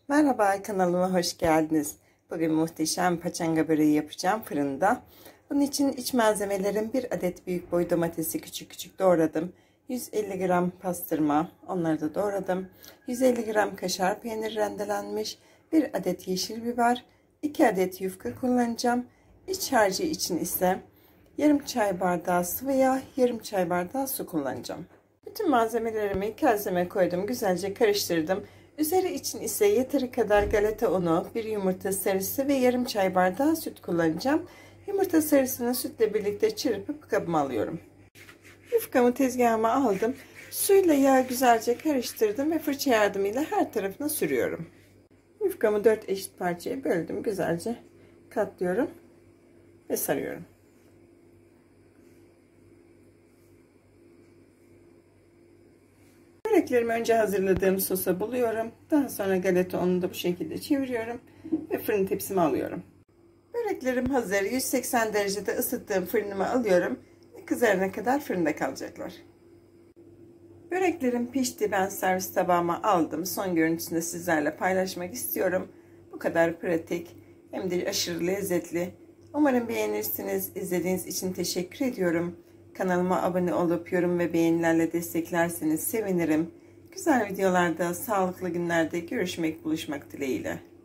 Merhaba, kanalıma hoş geldiniz. Bugün muhteşem paçanga böreği yapacağım fırında. Bunun için iç malzemelerim: 1 adet büyük boy domatesi küçük küçük doğradım. 150 gram pastırma, onları da doğradım. 150 gram kaşar peynir rendelenmiş. 1 adet yeşil biber, 2 adet yufka kullanacağım. İç harcı için ise yarım çay bardağı sıvı yağ, yarım çay bardağı su kullanacağım. Bütün malzemelerimi kaseme koydum, güzelce karıştırdım. Üzeri için ise yeteri kadar galeta unu, 1 yumurta sarısı ve yarım çay bardağı süt kullanacağım. Yumurta sarısını sütle birlikte çırpıp kabıma alıyorum. Yufkamı tezgahıma aldım. Suyla yağı güzelce karıştırdım ve fırça yardımıyla her tarafına sürüyorum. Yufkamı 4 eşit parçaya böldüm. Güzelce katlıyorum ve sarıyorum. Böreklerimi önce hazırladığım sosa buluyorum. Daha sonra galeta ununu da bu şekilde çeviriyorum ve fırın tepsime alıyorum. Böreklerim hazır. 180 derecede ısıttığım fırınıma alıyorum ve kızarana kadar fırında kalacaklar. Böreklerim pişti. Ben servis tabağıma aldım. Son görüntüsünü sizlerle paylaşmak istiyorum. Bu kadar pratik hem de aşırı lezzetli. Umarım beğenirsiniz. İzlediğiniz için teşekkür ediyorum. Kanalıma abone olup yorum ve beğenilerle desteklerseniz sevinirim. Güzel videolarda, sağlıklı günlerde görüşmek, buluşmak dileğiyle.